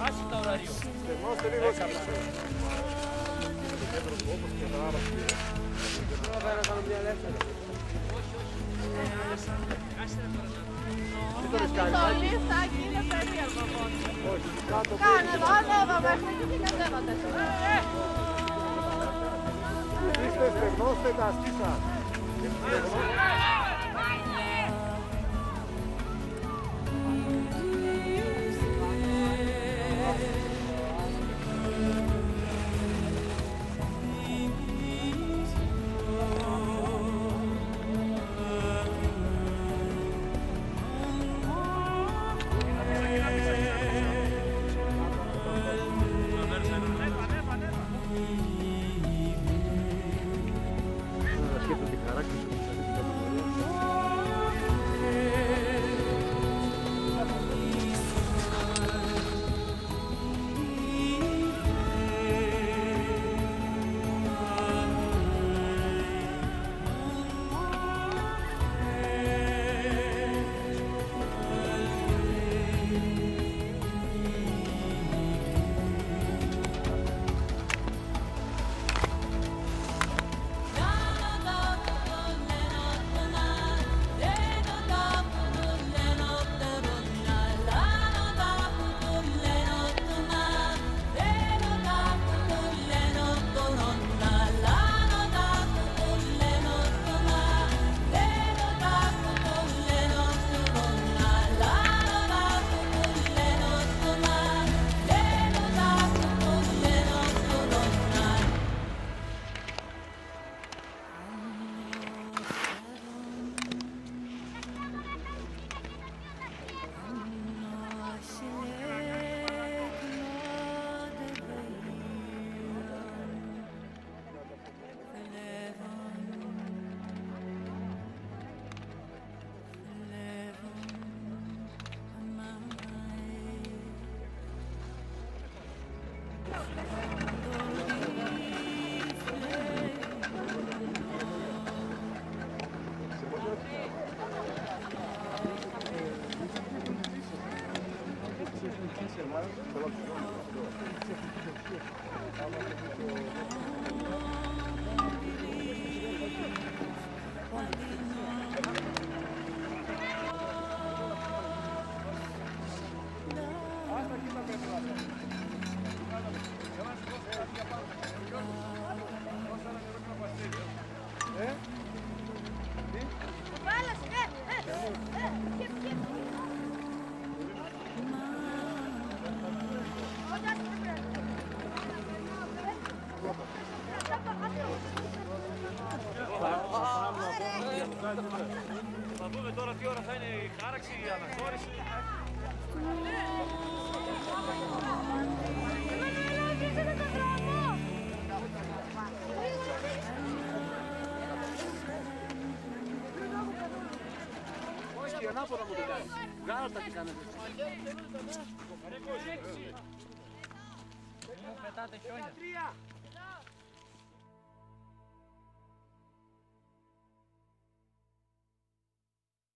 Άσε τα ωραίο. Στεγνώστε λίγο κάτω. Όπως και τα άλλα. Θα κάνω μια ελεύθερη. Τι το ρισκάρεις, Το Άκη? λιφτάκι είναι περίεργο μόνο. Όχι, κάτω. Κάνε εδώ, ανέβα μέχρι εκεί και κατέβατε. Είστε στεγνώστε τα ασκήσα. Θα δούμε τώρα τι ώρα θα είναι η χάραξη, η αναχώρηση. Όχι, ανάποδα μου το κάνεις. Βγάλω τα τι κάνετε. Μου πετάτε χιόνια.